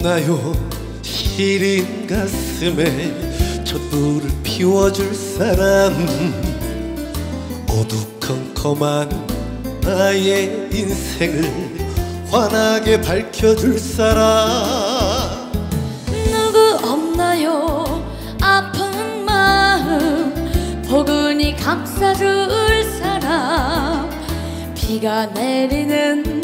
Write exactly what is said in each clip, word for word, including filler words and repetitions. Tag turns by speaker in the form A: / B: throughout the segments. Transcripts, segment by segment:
A: 없나요? 시린 가슴에 촛불을 피워줄 사람, 어두컴컴한 나의 인생을 환하게 밝혀줄 사람.
B: 누구 없나요? 아픈 마음 포근히 감싸줄 사람, 비가 내리는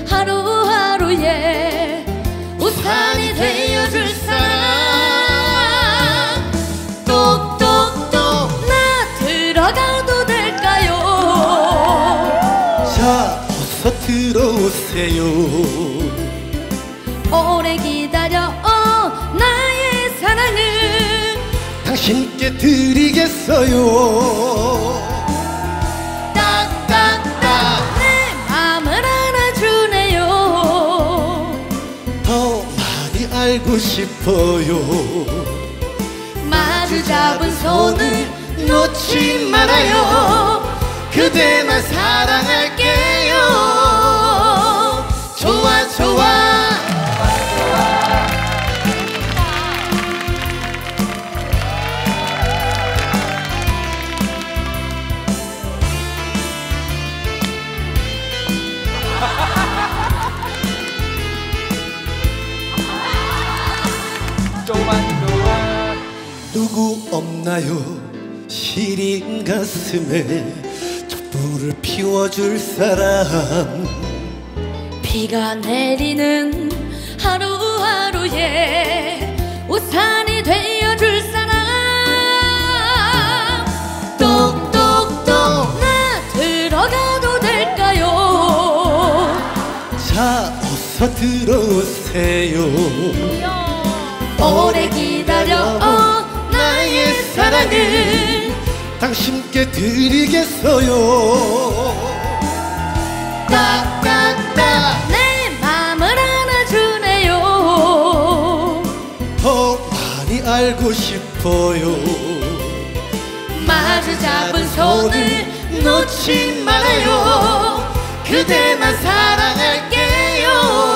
B: 하루하루에 우산이 되어줄 사람. 똑똑똑 나 들어가도 될까요?
A: 자, 어서 들어오세요.
B: 오래 기다려 어, 나의 사랑을
A: 당신께 드리겠어요.
B: 딱딱딱 내 맘을 안아주네요.
A: 더 많이 알고 싶어요.
B: 마주 잡은 손을 놓지 말아요.
A: 그대만 사랑할게요. 좋아 좋아. 누구 없나요? 시린 가슴에 촛불을 피워줄 사람,
B: 비가 내리는 하루하루에 우산이 되어줄 사람. 똑똑똑 나 들어가도 될까요?
A: 자, 어서 들어오세요.
B: 오래 기다려 어, 나의 사랑을
A: 당신께 드리겠어요.
B: 딱딱딱 내 맘을 안아주네요.
A: 더 많이 알고 싶어요.
B: 마주 잡은 손을 놓지 말아요. 그대만 사랑할게요.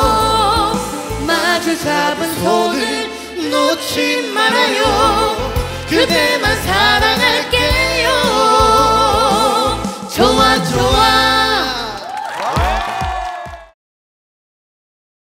B: 마주 잡은 손을
A: 놓지 말아요. 그대만 사랑할게요.
B: 좋아 좋아.